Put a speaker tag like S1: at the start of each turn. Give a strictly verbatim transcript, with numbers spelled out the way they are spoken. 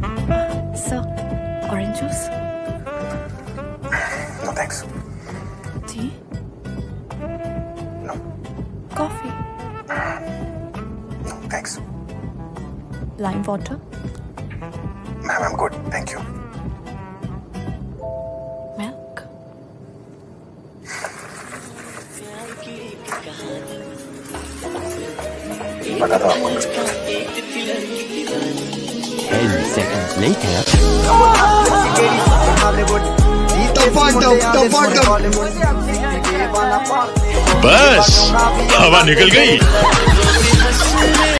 S1: Sir, orange juice?
S2: No thanks.
S1: Tea?
S2: No.
S1: Coffee?
S2: No thanks.
S1: Lime water?
S2: Ma'am, I'm good. Thank you.
S1: Milk?
S2: बता दो आपको।
S3: Ten seconds later.
S4: बस हवा निकल गई।